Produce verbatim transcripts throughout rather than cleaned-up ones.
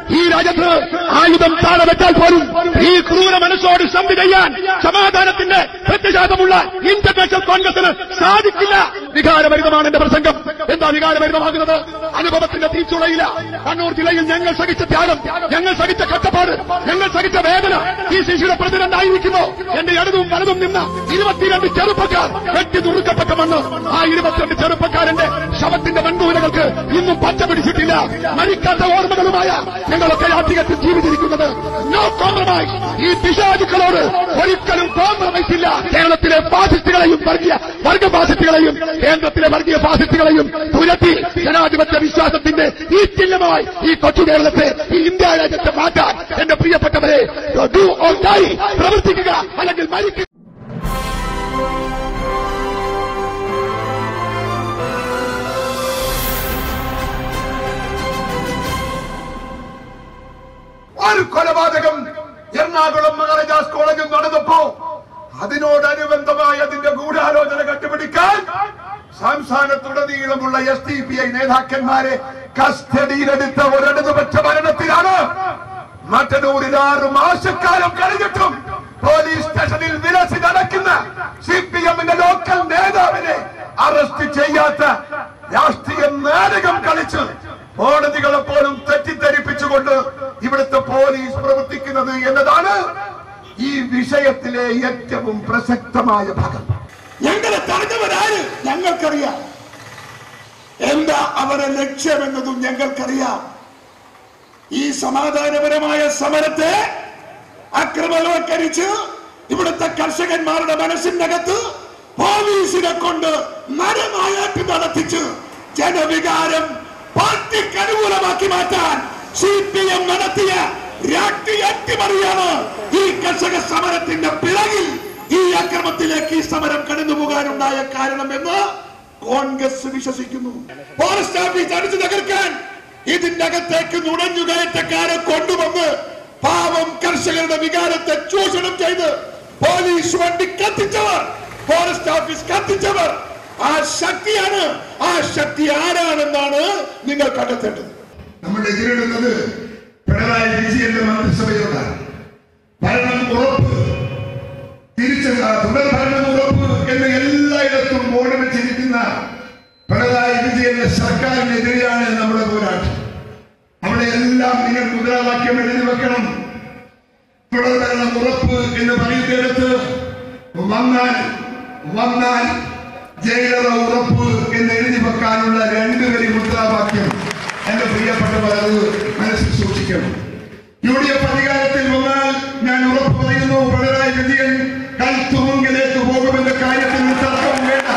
ഈ രാജ്യത്ത് ആയുധം താഴെ വെച്ചാൽ പോലും ഈ ക്രൂര മനസ്സോട് സന്ധി ചെയ്യാൻ സമാധാനത്തിന്റെ പ്രതിഷേധമുള്ള ഇന്റർനാഷണൽ കോൺഗ്രസിന് സാധിക്കില്ല. വികാരഭരിതമാണ് എന്റെ പ്രസംഗം. എന്താ വികാരഭരിതമാകുന്നത്? അനുഭവത്തിന്റെ തീച്ചുളയില്ല. കണ്ണൂർ ജില്ലയിൽ ഞങ്ങൾ സഹിച്ച ത്യാഗം, ഞങ്ങൾ സഹിച്ച കഷ്ടപ്പാട്, ഞങ്ങൾ സഹിച്ച വേദന ഈ ശിശുയുടെ പ്രസിഡന്റ് ആയിരിക്കുന്നു. എന്റെ ഇടതും വലതും നിന്ന ഇരുപത്തിരണ്ട് ചെറുപ്പക്കാർ വെട്ടി നുറുക്കപ്പെട്ട മണ്ണ്. ആ ഇരുപത്തിരണ്ട് ചെറുപ്പക്കാരന്റെ ശവത്തിന്റെ മൺകൂനകൾക്ക് ഇന്നും പച്ച പിടിച്ചിട്ടില്ല. മരിക്കാത്ത ഓർമ്മകളുമായ ഞങ്ങളൊക്കെ യാത്രികത്തിൽ ജീവിച്ചിരിക്കുന്നത്. No compromise. ഈ പിശാചുക്കളോട് ഒരിക്കലും കോംപ്രമൈസ് ഇല്ല. കേരളത്തിലെ ഫാസിസ്റ്റുകളെയും വർഗീയ വർഗ ഫാസിസ്റ്റുകളെയും കേന്ദ്രത്തിലെ വർഗീയ ഫാസിസ്റ്റുകളെയും തുരത്തി ജനാധിപത്യ വിശ്വാസത്തിന്റെ ഈ ചിഹ്നമായി ഈ കൊച്ചു കേരളത്തെ, ഈ ഇന്ത്യ രാജ്യത്തെ മാറ്റാൻ എന്റെ പ്രിയപ്പെട്ടവരെ ഡു ഓർ ഡൈ പ്രവർത്തിക്കുക, അല്ലെങ്കിൽ മരിക്കുക. ഒരു കൊലപാതകം എറണാകുളം മഹാരാജാസ് കോളേജിൽ നടന്നപ്പോ അതിനോടനുബന്ധമായി അതിന്റെ ഗൂഢാലോചന കണ്ടുപിടിക്കാൻ സംസ്ഥാനത്തുടനീളമുള്ള എസ് ഡി പി ഐ നേതാക്കന്മാരെ കസ്റ്റഡിയിലെടുത്ത ഒരിടതുപക്ഷ ഭരണത്തിലാണ് മട്ടന്നൂരിൽ ആറ് മാസക്കാലം കഴിഞ്ഞിട്ടും പോലീസ് സ്റ്റേഷനിൽ വിലസി നടക്കുന്ന സി പി എമ്മിന്റെ ലോക്കൽ നേതാവിനെ അറസ്റ്റ് ചെയ്യാത്ത രാഷ്ട്രീയ നാടകം കളിച്ച് കോടതികളെ പോലും തെറ്റിദ്ധരിപ്പിച്ചുകൊണ്ട് ഇവിടുത്തെ പോലീസ് പ്രവർത്തിക്കുന്നത് എന്നതാണ് ഈ വിഷയത്തിലെ ഏറ്റവും പ്രസക്തമായ ഭാഗം. ഞങ്ങളെ തടഞ്ഞവരാര് ഞങ്ങൾക്കറിയാം. എന്താ അവരുടെ ലക്ഷ്യമെന്നതും ഞങ്ങൾക്കറിയാം. ഈ സമാധാനപരമായ സമരത്തെ അക്രമവൽക്കരിച്ച് ഇവിടുത്തെ കർഷകന്മാരുടെ മനസ്സിനകത്ത് പോലീസിനെ കൊണ്ട് നരനായാട്ട് നടത്തിച്ച് ജനവികാരം പാർട്ടിക്ക് അനുകൂലമാക്കി മാറ്റാൻ സി പി എം നടത്തിയ രാഷ്ട്രീയ അട്ടിമറിയാണ് ഈ കർഷക സമരത്തിന്റെ പിറകിൽ ഈ അക്രമത്തിലേക്ക് ഈ സമരം കടന്നുപോകാനുണ്ടായ കാരണമെന്ന് കോൺഗ്രസ് വിശ്വസിക്കുന്നു. ഫോറസ്റ്റ് ഓഫീസ് അടിച്ചു തകർക്കാൻ ഇതിന്റെ അകത്തേക്ക് നുഴഞ്ഞുകയറ്റക്കാരെ കൊണ്ടുവന്ന് പാവം കർഷകരുടെ വികാരത്തെ ചൂഷണം ചെയ്ത് പോലീസ് വണ്ടി കത്തിച്ചവർ, ഫോറസ്റ്റ് ഓഫീസ് കത്തിച്ചവർ, ആ ശക്തിയാണ്. ആ ശക്തി ആരാണെന്നാണ് നിങ്ങൾ കണ്ടെത്തേണ്ടത്. നമ്മൾ എതിരിടുന്നത് പിണറായി വിജയന്റെ മന്ത്രിസഭയോടാണ്. ഭരണം ഉറപ്പ്, തിരിച്ച തുടർ ഭരണം ഉറപ്പ് എന്ന് എല്ലായിടത്തും ബോർഡ് വെച്ചിരിക്കുന്ന പിണറായി വിജയന്റെ സർക്കാരിനെതിരെയാണ് നമ്മുടെ പോരാട്ടം. അവിടെ എല്ലാം നിങ്ങൾ മുദ്രാവാക്യം എഴുതി വെക്കണം. തുടർ ഭരണം ഉറപ്പ് എന്ന് പറയുന്നിടത്ത് വന്നാൽ വന്നാൽ ജയിലറ ഉറപ്പ് എന്ന് എഴുതി വെക്കാനുള്ള രണ്ടുപേരി മുദ്രാവാക്യം എന്റെ പ്രിയപ്പെട്ടവർ അത് മനസ്സിൽ സൂക്ഷിക്കണം. യു ഡി എഫ് അധികാരത്തിൽ വന്നാൽ ഞാൻ ഉറപ്പ് പറയുന്നു, പിണറായി വിജയൻ കൽത്തുമുങ്കിലേക്ക് പോകുമെന്ന കാര്യത്തിൽ തർക്കം വേണ്ട.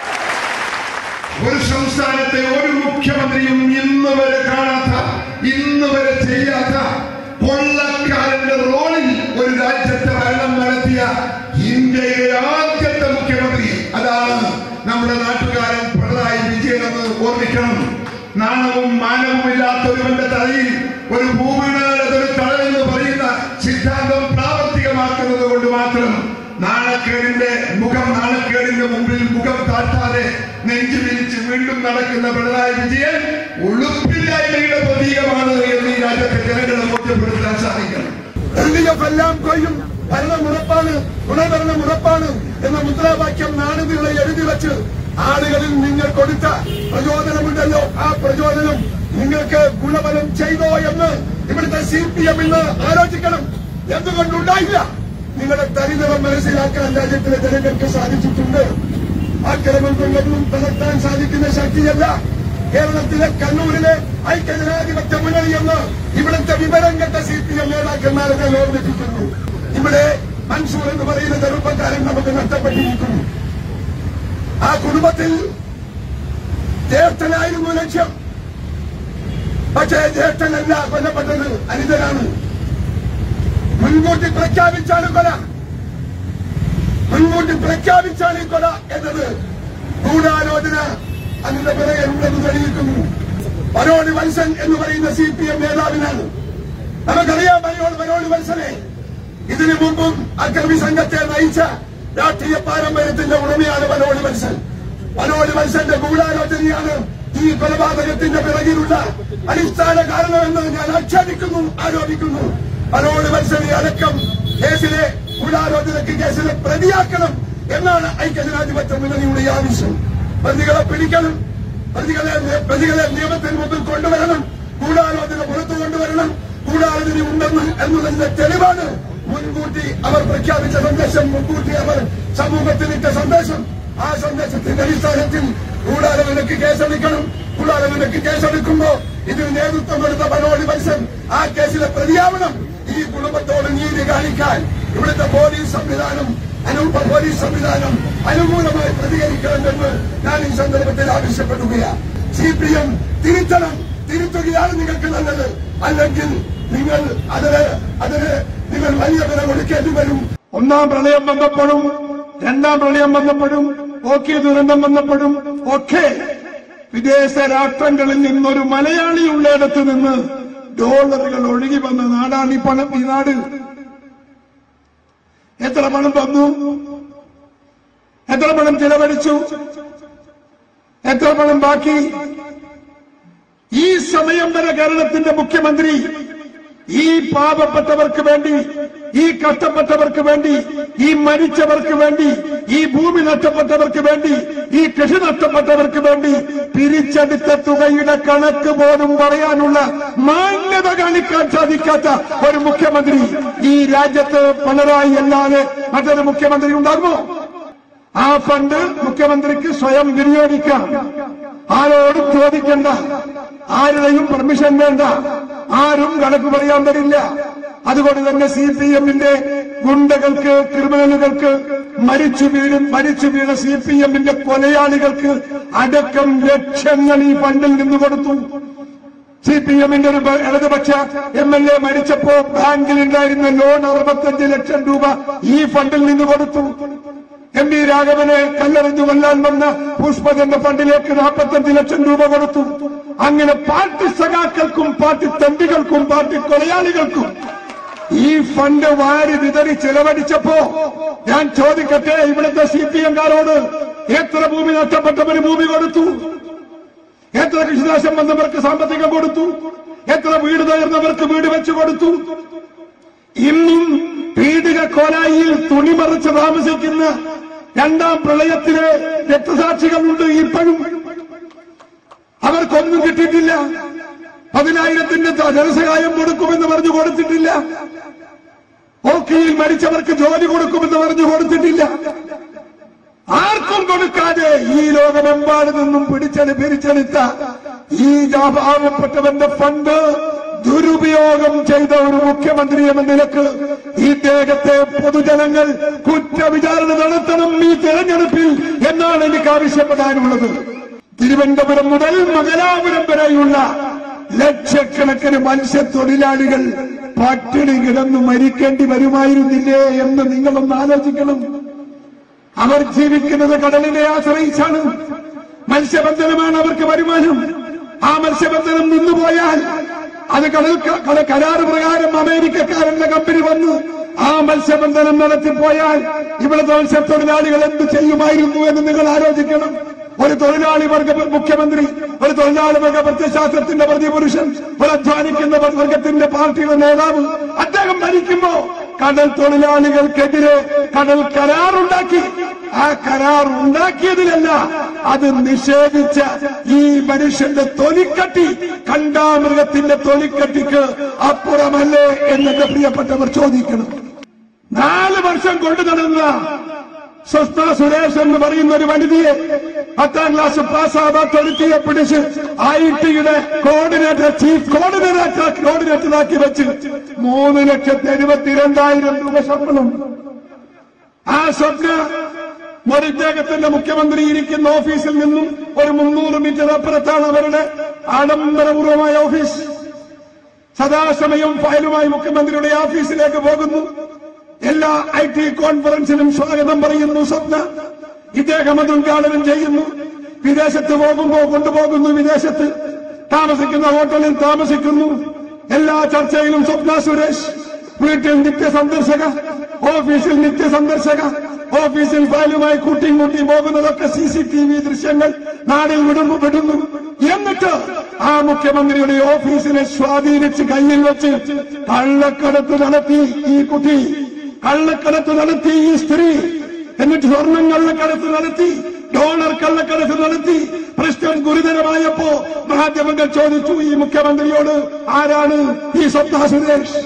ഒരു സംസ്ഥാനത്തെ ഒരു മുഖ്യമന്ത്രിയും ഇന്ന് വരെ കാണാത്ത, ഇന്ന് വരെ ചെയ്യാത്ത കൊള്ളക്കാരന്റെ റോളിൽ ഒരു രാജ്യത്തെ ഭരണം നടത്തിയ ഇന്ത്യയിലെ ആദ്യത്തെ മുഖ്യമന്ത്രി അതാണ് നമ്മുടെ നാട്ടുകാരൻ പിണറായി വിജയൻ എന്ന് ഓർമ്മിക്കണം. നാണവും മാനവും ഇല്ലാത്ത ഒരുവന്റെ തലയിൽ ഒരു ഭൂമിയുടെ തടവെന്ന് പറയുന്ന സിദ്ധാന്തം പ്രാവർത്തികമാക്കുന്നത് കൊണ്ട് മാത്രം നാണക്കേടിന്റെ മുഖം നാണക്കേടിന്റെ മുമ്പിൽ മുഖം താഴ്ത്താതെ നെഞ്ചു വിരിച്ച് വീണ്ടും നടക്കുന്ന പിണറായി വിജയൻ ഉളുപ്പില്ലായ്മയുടെ പ്രതീകമാണ് എന്ന് ഈ രാജ്യത്തെ ജനങ്ങളെ ബോധ്യപ്പെടുത്താൻ സാധിക്കണം. എൽ ഡി എഫ് എല്ലാം കൊയ്യും, ഭരണം ഉറപ്പാണ്, ഗുണഭരണം ഉറപ്പാണ് എന്ന മുദ്രാവാക്യം നാടുകളെ എഴുതി വെച്ച് ആളുകളിൽ നിങ്ങൾ കൊടുത്ത പ്രചോദനമുണ്ടല്ലോ, ആ പ്രചോദനം നിങ്ങൾക്ക് ഗുണഫലം ചെയ്തോ എന്ന് ഇവിടുത്തെ സി പി എം ഇന്ന് ആലോചിക്കണം. എന്തുകൊണ്ടുണ്ടായില്ല? നിങ്ങളുടെ തരിതരം മനസ്സിലാക്കാൻ രാജ്യത്തിലെ ജനങ്ങൾക്ക് സാധിച്ചിട്ടുണ്ട്. അക്രമങ്ങളൊന്നും തളർത്താൻ സാധിക്കുന്ന ശക്തിയല്ല കേരളത്തിലെ കണ്ണൂരിലെ ഐക്യജനാധിപത്യ മുന്നണി എന്ന് ഇവിടുത്തെ വിവരം കെട്ട സി പി എം നേതാക്കന്മാരെ ഞാൻ ഓർമ്മിപ്പിക്കുന്നു. ഇവിടെ മൻസൂർ എന്ന് പറയുന്ന ചെറുപ്പക്കാരൻ നമുക്ക് നഷ്ടപ്പെട്ടിരിക്കുന്നു. ആ കുടുംബത്തിൽ ജ്യേഷ്ഠനായിരുന്നു ലക്ഷ്യം. പക്ഷേ ജ്യേഷ്ഠനല്ല കൊല്ലപ്പെട്ടത്, അനുജനാണ്. മുൻകൂട്ടി പ്രഖ്യാപിച്ചാണ് കൊല, മുൻകൂട്ടി പ്രഖ്യാപിച്ചാണ് ഈ കൊല എന്നത് ഗൂഢാലോചന അതിന്റെ പിറകെ ഉണ്ടെന്ന് തെളിയിക്കുന്നു. മനോജ് വത്സൻ എന്ന് പറയുന്ന സി പി എം നേതാവിനാണ്. നമുക്കറിയാം മനോജ് മനോജ് വത്സനെ. ഇതിനു മുമ്പും അക്രമി സംഘത്തെ നയിച്ച രാഷ്ട്രീയ പാരമ്പര്യത്തിന്റെ ഉടമയാണ് മനോജ് വത്സൻ. മനോജ് വത്സന്റെ ഗൂഢാലോചനയാണ് ഈ കൊലപാതകത്തിന്റെ പിറകിലുള്ള അടിസ്ഥാന കാരണമെന്ന് ഞാൻ ആക്ഷേപിക്കുന്നു. എന്നും ആരോപിക്കുന്നു. മനോജ് മത്സരി അടക്കം കേസിലെ ഗൂഢാലോചനയ്ക്ക് കേസിലെ പ്രതിയാക്കണം എന്നാണ് ഐക്യജനാധിപത്യ മുന്നണിയുടെ ആവശ്യം. പ്രതികളെ പിടിക്കണം, പ്രതികളെ പ്രതികളെ നിയമത്തിന് മുമ്പിൽ കൊണ്ടുവരണം, ഗൂഢാലോചന പുറത്തു കൊണ്ടുവരണം. ഗൂഢാലോചന ഉണ്ടെന്ന് എന്നതിന്റെ തെളിവാണ് മുൻകൂട്ടി അവർ പ്രഖ്യാപിച്ച സന്ദേശം, മുൻകൂട്ടി അവർ സമൂഹത്തിനിട്ട സന്ദേശം. ആ സന്ദേശത്തിന്റെ അടിസ്ഥാനത്തിൽ ഗൂഢാലോചനയ്ക്ക് കേസെടുക്കണം. ഗൂഢാലോചനയ്ക്ക് കേസെടുക്കുമ്പോ ഇതിന് നേതൃത്വം കൊടുത്ത മനോജ് മത്സൻ ആ കേസിലെ പ്രതിയാവണം. ഈ കുടുംബത്തോട് നീതി കാണിക്കാൻ ഇവിടുത്തെ പോലീസ് സംവിധാനം അനുപ പോലീസ് സംവിധാനം അനുകൂലമായി പ്രതികരിക്കണമെന്ന് ഞാൻ ഈ സന്ദർഭത്തിൽ ആവശ്യപ്പെടുകയാണ്. സി പി എം തിരുത്തണം, തിരുത്തുകയാണ് നിങ്ങൾക്ക് നല്ലത്. അല്ലെങ്കിൽ നിങ്ങൾ അതിന് അതിന് നിങ്ങൾ വലിയ വില കൊടുക്കേണ്ടി വരും. ഒന്നാം പ്രളയം വന്നപ്പോഴും രണ്ടാം പ്രളയം വന്നപ്പോഴും ഓക്കെ ദുരന്തം വന്നപ്പോഴും ഒക്കെ വിദേശ രാഷ്ട്രങ്ങളിൽ നിന്നൊരു മലയാളി ഉള്ളിടത്ത് നിന്ന് ഡോളറുകൾ ഒഴുകി വന്ന നാടാണ് ഈ പണം. ഈ നാട് എത്ര പണം വന്നു, എത്ര പണം ചിലവഴിച്ചു, എത്ര പണം ബാക്കി? ഈ സമയം വരെ കേരളത്തിന്റെ മുഖ്യമന്ത്രി ഈ പാവപ്പെട്ടവർക്ക് വേണ്ടി, ഈ കഷ്ടപ്പെട്ടവർക്ക് വേണ്ടി, ഈ മരിച്ചവർക്ക് വേണ്ടി, ഈ ഭൂമി നഷ്ടപ്പെട്ടവർക്ക് വേണ്ടി, ഈ കൃഷി നഷ്ടപ്പെട്ടവർക്ക് വേണ്ടി പിരിച്ചെടുത്ത തുകയുടെ കണക്ക് പോലും പറയാനുള്ള മാന്യത കാണിക്കാൻ സാധിക്കാത്ത ഒരു മുഖ്യമന്ത്രി ഈ രാജ്യത്ത് പിണറായി അല്ലാതെ മറ്റൊരു മുഖ്യമന്ത്രി ഉണ്ടാകുമോ? ആ ഫണ്ട് മുഖ്യമന്ത്രിക്ക് സ്വയം വിനിയോഗിക്കാം, ആരോടും ചോദിക്കണ്ട, ആരുടെയും പെർമിഷൻ വേണ്ട, ആരും കണക്ക് പറയാൻ വരില്ല. അതുകൊണ്ട് തന്നെ സി പി എമ്മിന്റെ ഗുണ്ടകൾക്ക്, ക്രിമിനലുകൾക്ക്, മരിച്ചു വീഴും മരിച്ചു വീണ സി പി എമ്മിന്റെ കൊലയാളികൾക്ക് അടക്കം ലക്ഷങ്ങൾ ഈ ഫണ്ടിൽ നിന്ന് കൊടുത്തു. സി പി എമ്മിന്റെ ഒരു ഇടതുപക്ഷ എം എൽ എ മരിച്ചപ്പോ ബാങ്കിലുണ്ടായിരുന്ന ലോൺ അറുപത്തഞ്ച് ലക്ഷം രൂപ ഈ ഫണ്ടിൽ നിന്ന് കൊടുത്തു. എം വി രാഘവനെ കല്ലെറിഞ്ഞു കൊല്ലാൻ വന്ന പുഷ്പജന്റെ ഫണ്ടിലേക്ക് നാൽപ്പത്തഞ്ച് ലക്ഷം രൂപ കൊടുത്തു. അങ്ങനെ പാർട്ടി സഖാക്കൾക്കും പാർട്ടി തണ്ടികൾക്കും പാർട്ടി കൊലയാളികൾക്കും ഈ ഫണ്ട് വാരി വിതറി ചെലവഴിച്ചപ്പോ ഞാൻ ചോദിക്കട്ടെ, ഇവിടുത്തെ സി പി എംകാരോട് എത്ര ഭൂമി നഷ്ടപ്പെട്ടവര് ഭൂമി കൊടുത്തു? എത്ര കൃഷിനാശം വന്നവർക്ക് സാമ്പത്തികം കൊടുത്തു? എത്ര വീട് തകർന്നവർക്ക് വീട് വെച്ചു കൊടുത്തു? ഇന്നും പീഡിക കോലായിൽ തുണിമറിച്ച് താമസിക്കുന്ന രണ്ടാം പ്രളയത്തിലെ രക്തസാക്ഷികളുണ്ട്. ഇപ്പോഴും അവർക്കൊന്നും കിട്ടിയിട്ടില്ല. പതിനായിരത്തിന്റെ ധനസഹായം കൊടുക്കുമെന്ന് പറഞ്ഞു കൊടുത്തിട്ടില്ല. ഓക്കിയിൽ മരിച്ചവർക്ക് ജോലി കൊടുക്കുമെന്ന് പറഞ്ഞു കൊടുത്തിട്ടില്ല. ആർക്കും കൊടുക്കാതെ ഈ ലോകമെമ്പാട് നിന്നും പിടിച്ചെടു പിരിച്ചെടുത്ത ഈ പാവപ്പെട്ടവന്റെ ഫണ്ട് ദുരുപയോഗം ചെയ്ത ഒരു മുഖ്യമന്ത്രി എന്ന നിലക്ക് ഇദ്ദേഹത്തെ പൊതുജനങ്ങൾ കുറ്റവിചാരണ നടത്തണം ഈ തെരഞ്ഞെടുപ്പിൽ എന്നാണ് എനിക്ക് ആവശ്യപ്പെടാനുള്ളത്. തിരുവനന്തപുരം മുതൽ മംഗലാപുരം വരെയുള്ള ലക്ഷക്കണക്കിന് മത്സ്യത്തൊഴിലാളികൾ പട്ടിണി കിടന്ന് മരിക്കേണ്ടി വരുമായിരുന്നില്ലേ എന്ന് നിങ്ങളൊന്ന് ആലോചിക്കണം. അവർ ജീവിക്കുന്നത് കടലിനെ ആശ്രയിച്ചാണ്. മത്സ്യബന്ധനമാണ് അവർക്ക് വരുമാനം. ആ മത്സ്യബന്ധനം നിന്നുപോയാൽ അത് കടൽ കരാറ് പ്രകാരം അമേരിക്കക്കാരന്റെ കമ്പനി വന്നു ആ മത്സ്യബന്ധനം നടത്തിപ്പോയാൽ ഇവിടുത്തെ മത്സ്യത്തൊഴിലാളികൾ എന്ത് ചെയ്യുമായിരുന്നു എന്ന് നിങ്ങൾ ആലോചിക്കണം. ഒരു തൊഴിലാളി വർഗ മുഖ്യമന്ത്രി, ഒരു തൊഴിലാളി വർഗ പ്രത്യശാസ്ത്രത്തിന്റെ പ്രതിപുരുഷൻ, ഒരു അധ്വാനിക്കുന്ന വർഗത്തിന്റെ പാർട്ടിയുടെ നേതാവ്, അദ്ദേഹം ഭരിക്കുമ്പോ കടൽ തൊഴിലാളികൾക്കെതിരെ കടൽ കരാറുണ്ടാക്കി. ആ കരാർ ഉണ്ടാക്കിയതിലല്ല, അത് നിഷേധിച്ച ഈ മനുഷ്യന്റെ തൊലിക്കട്ടി കണ്ടാമൃഗത്തിന്റെ തൊലിക്കട്ടിക്ക് അപ്പുറമല്ലേ എന്നെ പ്രിയപ്പെട്ടവർ ചോദിക്കണം. നാല് വർഷം കൊണ്ടു നടന്ന സ്വസ്ഥ സുരേഷ് എന്ന് പറയുന്ന ഒരു വനിതയെ പത്താം ക്ലാസ് പാസ്സാവാത്തൊരുത്തിയെ പിടിച്ച് ഐ ടിയുടെ കോർഡിനേറ്റർ ചീഫ് കോർഡിനേറ്റർ കോർഡിനേറ്ററാക്കി വെച്ച് മൂന്ന് ലക്ഷത്തി എഴുപത്തിരണ്ടായിരം രൂപ ശമ്പളം. ആ സ്വപ്ന ഒരു ഇദ്ദേഹത്തിന്റെ മുഖ്യമന്ത്രി ഇരിക്കുന്ന ഓഫീസിൽ നിന്നും ഒരു മുന്നൂറ് മീറ്റർ അപ്പുറത്താണ് അവരുടെ ആഡംബരപൂർവമായ ഓഫീസ്. സദാസമയം ഫയലുമായി മുഖ്യമന്ത്രിയുടെ ഓഫീസിലേക്ക് പോകുന്നു. എല്ലാ ഐ ടി കോൺഫറൻസിനും സ്വാഗതം പറയുന്നു സ്വപ്ന. ഇദ്ദേഹം അത് ഉദ്ഘാടനം ചെയ്യുന്നു. വിദേശത്ത് പോകുമ്പോൾ കൊണ്ടുപോകുന്നു. വിദേശത്ത് താമസിക്കുന്ന ഹോട്ടലിൽ താമസിക്കുന്നു. എല്ലാ ചർച്ചയിലും സ്വപ്ന സുരേഷ്. വീട്ടിൽ നിത്യ സന്ദർശക, ഓഫീസിൽ നിത്യ സന്ദർശക. ഓഫീസിൽ ഫയലുമായി കൂട്ടിയും കൂട്ടിയും പോകുന്നതൊക്കെ സി സി ടി വി ദൃശ്യങ്ങൾ നാടിൽ വിടുന്നു വിടുന്നു എന്നിട്ട് ആ മുഖ്യമന്ത്രിയുടെ ഓഫീസിനെ സ്വാധീനിച്ച് കയ്യിൽ വെച്ച് കള്ളക്കടത്ത് നടത്തി ഈ കുട്ടി, കള്ളക്കടത്ത് നടത്തി ഈ സ്ത്രീ, എന്നിട്ട് സ്വർണം കള്ളക്കടത്ത് നടത്തി, ഡോളർ കള്ളക്കടത്ത് നടത്തി. പ്രശ്നം ഗുരുതരമായപ്പോ മാധ്യമങ്ങൾ ചോദിച്ചു ഈ മുഖ്യമന്ത്രിയോട്, ആരാണ് ഈ സ്വപ്ന സുരേഷ്?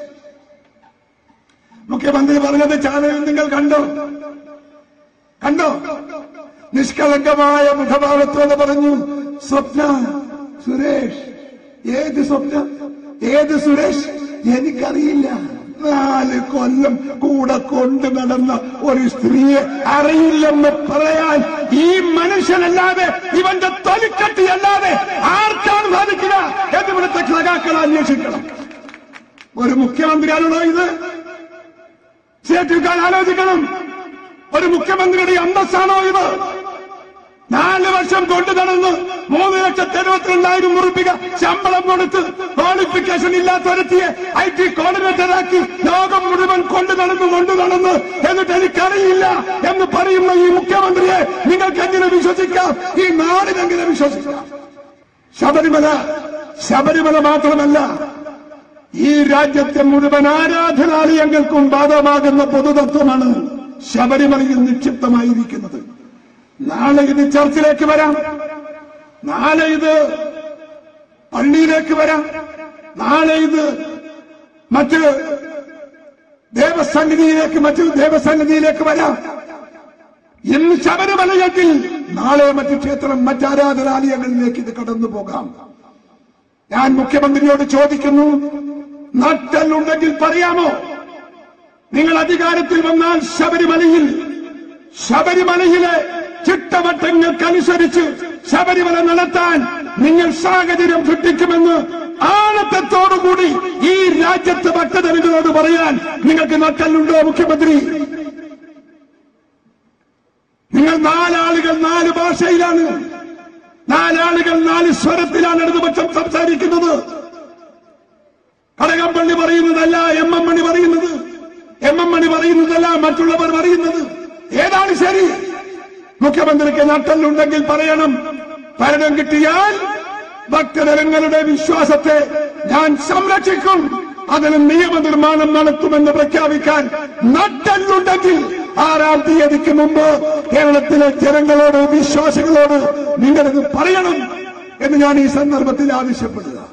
മുഖ്യമന്ത്രി പറഞ്ഞത് ചാനലിൽ നിങ്ങൾ കണ്ടോ കണ്ടോ നിഷ്കളങ്കമായ മുഖഭാവത്തോടെ പറഞ്ഞു, സ്വപ്ന സുരേഷ്. ഏത് സ്വപ്ന, ഏത് സുരേഷ്? എനിക്കറിയില്ല. നാല് കൊല്ലം കൂടെ കൊണ്ടു നടന്ന ഒരു സ്ത്രീയെ അറിയില്ലെന്ന് പറയാൻ ഈ മനുഷ്യനല്ലാതെ, ഇവന്റെ തൊലിക്കട്ടിയല്ലാതെ ആർക്കാണ് സാധിക്കുക എന്ന് ഇവിടുത്തെ സഖാക്കൾ അന്വേഷിക്കണം. ഒരു മുഖ്യമന്ത്രിയാണോ ഇത്? ചേട്ടിക്കാൻ ആലോചിക്കണം. ഒരു മുഖ്യമന്ത്രിയുടെ അന്തസ്സാണോ ഇത്? നാല് വർഷം കൊണ്ടു നടന്ന് മൂന്ന് ലക്ഷത്തി എഴുപത്തിരണ്ടായിരം ഉറുപ്പിക ശമ്പളം കൊടുത്ത് ക്വാളിഫിക്കേഷൻ ഇല്ലാത്തൊരുത്തിയെ ഐ ടി കോർഡിനേറ്ററാക്കി ലോകം മുഴുവൻ കൊണ്ടു നടന്നു കൊണ്ടു നടന്ന് എന്നിട്ട് എനിക്കറിയില്ല എന്ന് പറയുന്ന ഈ മുഖ്യമന്ത്രിയെ നിങ്ങൾക്ക് എങ്ങനെ വിശ്വസിക്കാം? ഈ നാടിനെങ്ങനെ വിശ്വസിക്കാം? ശബരിമല ശബരിമല മാത്രമല്ല, ഈ രാജ്യത്തെ മുഴുവൻ ആരാധനാലയങ്ങൾക്കും ബാധകമാകുന്ന പൊതുതത്വമാണ് ശബരിമലയിൽ നിക്ഷിപ്തമായിരിക്കുന്നത്. നാളെ ഇത് ചർച്ചിലേക്ക് വരാം, നാളെ ഇത് പള്ളിയിലേക്ക് വരാം, നാളെ ഇത് മറ്റ് ദേവസന്നിധിയിലേക്ക് മറ്റു ദേവസന്നിധിയിലേക്ക് വരാം. ഇന്ന് ശബരിമലയെങ്കിൽ നാളെ മറ്റു ക്ഷേത്രം, മറ്റാരാധനാലയങ്ങളിലേക്ക് ഇത് കടന്നു പോകാം. ഞാൻ മുഖ്യമന്ത്രിയോട് ചോദിക്കുന്നു, നട്ടലുണ്ടെങ്കിൽ പറയാമോ? നിങ്ങൾ അധികാരത്തിൽ വന്നാൽ ശബരിമലയിൽ ശബരിമലയിലെ ചിട്ടവട്ടങ്ങൾക്കനുസരിച്ച് ശബരിമല നടത്താൻ നിങ്ങൾ സാഹചര്യം സൃഷ്ടിക്കുമെന്ന് ആണത്തത്തോടുകൂടി ഈ രാജ്യത്തെ ഭക്തജനങ്ങളോട് പറയാൻ നിങ്ങൾക്ക് നട്ടലുണ്ടോ മുഖ്യമന്ത്രി? നിങ്ങൾ നാലാളുകൾ നാല് ഭാഷയിലാണ്, നാലാളുകൾ നാല് സ്വരത്തിലാണ് ഇടതുപക്ഷം സംസാരിക്കുന്നത്. കടകംപള്ളി പറയുന്നതല്ല എം എം മണി പറയുന്നത്, എം എം മണി പറയുന്നതല്ല മറ്റുള്ളവർ പറയുന്നത്. ഏതാണ് ശരി? മുഖ്യമന്ത്രിക്ക് നട്ടലുണ്ടെങ്കിൽ പറയണം. ഭരണം കിട്ടിയാൽ ഭക്തജനങ്ങളുടെ വിശ്വാസത്തെ ഞാൻ സംരക്ഷിക്കും, അതിന് നിയമനിർമ്മാണം നടത്തുമെന്ന് പ്രഖ്യാപിക്കാൻ നട്ടലുണ്ടെങ്കിൽ ആറാം തീയതിക്ക് മുമ്പ് കേരളത്തിലെ ജനങ്ങളോട്, വിശ്വാസികളോട് നിങ്ങളിത് പറയണം എന്ന് ഞാൻ ഈ സന്ദർഭത്തിൽ ആവശ്യപ്പെടുക.